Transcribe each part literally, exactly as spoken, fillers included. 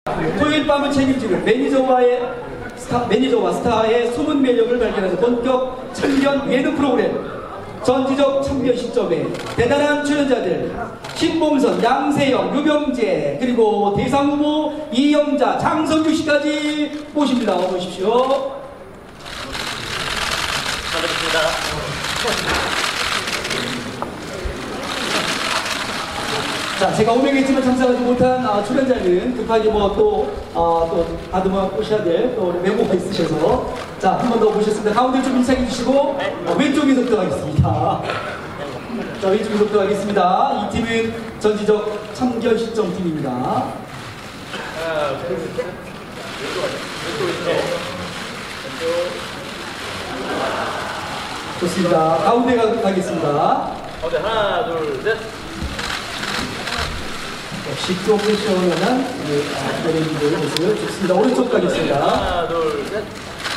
토요일 밤을 책임지는 매니저와의 스타, 매니저와 스타의 숨은 매력을 발견하는 본격 참견 예능 프로그램 전지적 참견 시점에 대단한 출연자들 신봉선, 양세형, 류병재 그리고 대상후보 이영자, 장성규 씨까지 모십니다. 어서 오십시오. 반갑습니다. 자, 제가 오명했지만 참석하지 못한 아, 출연자는 급하게 뭐 또 아, 또 다듬어 오셔야 될 또 메모가 있으셔서 자, 한 번 더 모셨습니다. 가운데 좀 인사해 주시고 네. 어, 왼쪽에서부터 하겠습니다. 자, 왼쪽에서부터 하겠습니다. 이 팀은 전지적 참견 시점 팀입니다. 하나, 둘, 셋. 왼쪽 가죠. 왼쪽, 왼쪽. 좋습니다. 가운데 가, 가겠습니다. 가운데 하나, 둘, 셋. 역시 프로페셔널한 연예인들의 모습을 좋습니다. 오른쪽 가겠습니다. 하나, 둘, 셋.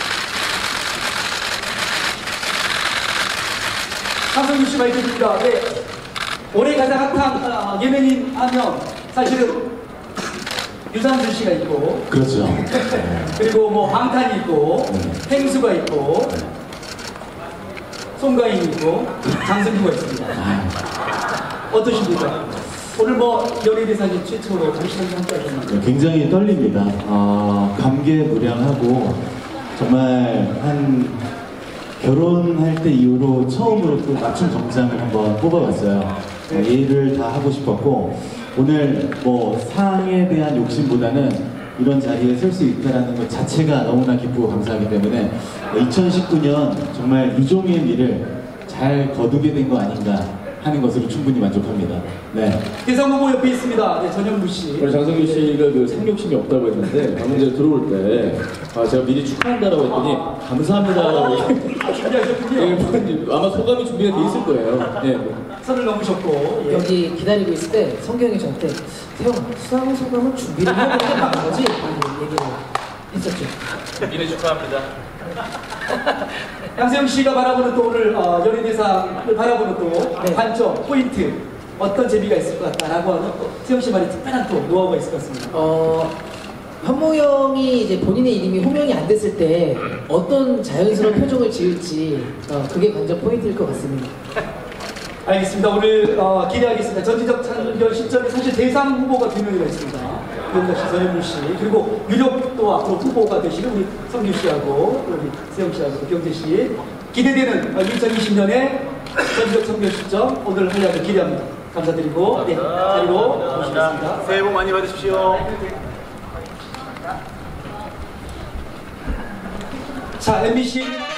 장성규 씨 마이크 드립니다. 네. 올해 가장 핫한 아, 예능인 하면 사실은 유산준 씨가 있고 그렇죠. 그리고 뭐 방탄이 있고 네. 행수가 있고 네. 송가인이 있고 장성규가 있습니다. 아, 어떠십니까? 오늘 뭐 연예대상이 최초로 당신이 함께 하셨나요? 굉장히 떨립니다. 어, 감개무량하고 정말 한 결혼할 때 이후로 처음으로 또 맞춤 정장을 한번 뽑아봤어요. 어, 일을 다 하고 싶었고 오늘 뭐 상에 대한 욕심보다는 이런 자리에 설 수 있다는 것 자체가 너무나 기쁘고 감사하기 때문에 이천십구 년 정말 유종의 미를 잘 거두게 된 거 아닌가 하는 것으로 충분히 만족합니다. 네. 대상 후보 옆에 있습니다. 네, 전현무 씨. 우리 장성규 씨가 그 상욕심이 없다고 했는데 방금 전에 들어올 때 아, 제가 미리 축하한다라고 했더니 감사합니다라고 아, 준비하셨군요. 예, 아마 소감이 준비가 돼 있을 거예요. 예. 선을 넘으셨고 예. 여기 기다리고 있을 때 성경이 저한테 태영아 수상 소감은 준비를 하고 있는 거지? 라고 얘기를 했었죠. 미리 축하합니다. 양세형 씨가 바라보는 또 오늘 어, 연예대상을 바라보는 또 네. 관점, 포인트 어떤 재미가 있을 것 같다라고 하는 또 세형 씨만의 특별한 또 노하우가 있을 것 같습니다. 어, 현모 형이 이제 본인의 이름이 호명이 안 됐을 때 어떤 자연스러운 표정을 지을지 어, 그게 관전 포인트일 것 같습니다. 알겠습니다. 오늘 어, 기대하겠습니다. 전지적 참견 시점에 사실 대상 후보가 두 명이나 있습니다. 윤덕 씨, 전현무 씨, 그리고 유력 또 앞으로 후보가 되시는 우리 성규 씨하고 우리 세영 씨하고 경재 씨 기대되는 어, 이천이십 년에 전지적 참견 시점 오늘 활약을 기대합니다. 감사드리고 네, 자리로 모시겠습니다. 새해 복 많이 받으십시오. 자, 엠비씨